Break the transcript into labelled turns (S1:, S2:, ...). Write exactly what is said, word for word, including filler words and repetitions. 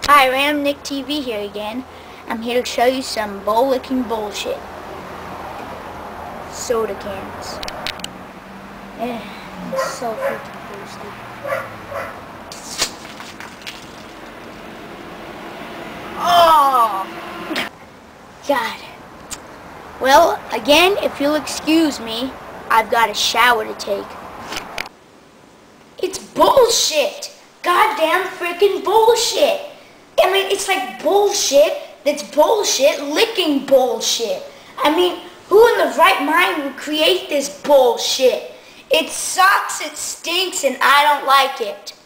S1: Hi, Random Nick T V here again. I'm here to show you some bowl-licking bullshit. Soda cans. Eh, it's so freaking thirsty. Oh! God. Well, again, if you'll excuse me, I've got a shower to take. It's bullshit! Goddamn freaking bullshit! I mean, it's like bullshit that's bullshit licking bullshit. I mean, who in the right mind would create this bullshit? It sucks, it stinks, and I don't like it.